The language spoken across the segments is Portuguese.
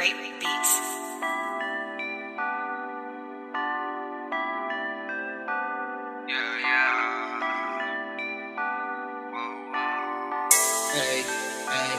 Great beats. Hey, hey.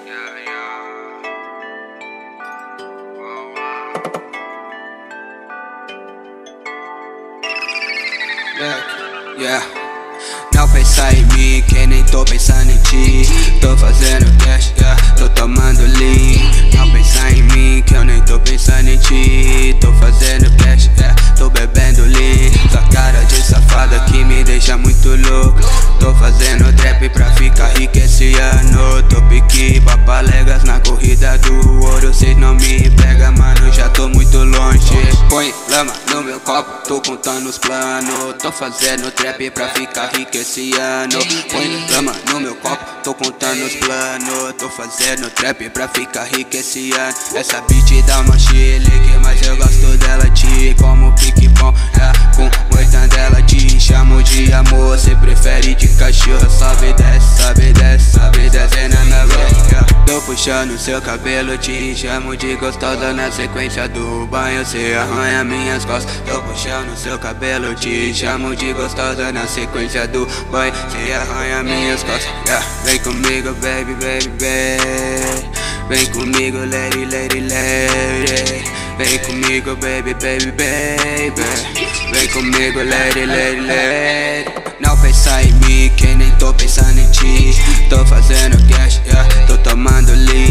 Yeah. Não pensa em mim, que nem tô pensando em ti. Tô fazendo cash, tô tomando lean. Não pensa em mim, que eu nem tô pensando em ti. Tô fazendo cash, tô bebendo lean. Sua cara de safada que me deixa muito louco. Tô fazendo trap pra ficar rico esse ano. Tô pique papalegas na corrida do ouro. Cês não me pega, mano, já tô muito longe. Põe lama no meu copo, tô contando os planos. Tô fazendo trap pra ficar rico esse ano. Põe lama no meu copo, tô contando os planos. Tô fazendo trap pra ficar rico esse ano. Essa beat dá uma chilique, mas eu gosto dela de como pique-pão. Com mortandela te chamo de amor. Cê prefere de cachorro, sobe e desce, sobe e desce, sobe e desce na boca. Tô puxando seu cabelo, te chamo de gostosa. Na sequência do banho cê arranha minhas costas. Tô puxando seu cabelo, te chamo de gostosa. Na sequência do banho cê arranha minhas costas. Vem comigo, baby, baby, baby. Vem comigo, lady, lady, lady. Vem comigo, baby, baby, baby. Vem comigo, lady, lady, lady. Não pensa em mim, que nem tô pensando em ti. Tô fazendo cash, tô tomando lean.